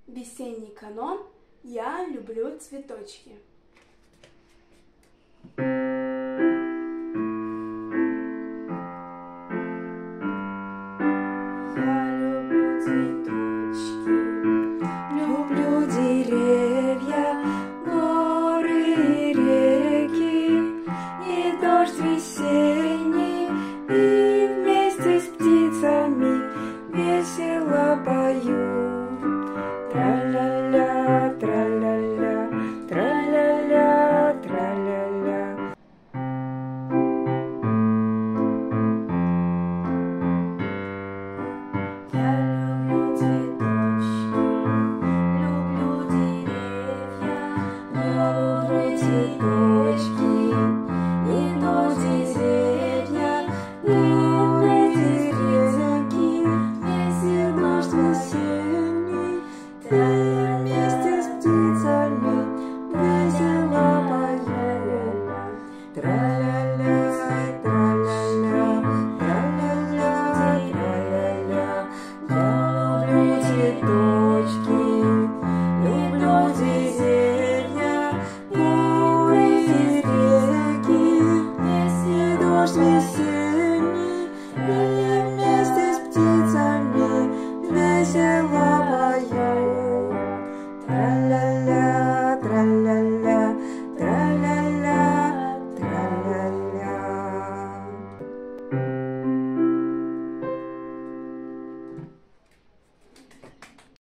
Весенний канон «Я люблю цветочки». Я люблю цветочки, люблю деревья, горы и реки, и дождь весенний, и вместе с птицами весело пою. Тра-ля-ля, тра-ля-ля, тра-ля-ля, тра-ля-ля. Я люблю цветочки, люблю деревья, люблю цветочки, и дождь и деревья, и эти реки, весел дождь весенний, и вместе с птицами весело поем. Тра-ля-ля, тра-ля-ля, тра-ля-ля, тра-ля-ля. Я люблю цветочки, люблю деревья, горы и реки, весенний дождь весенний.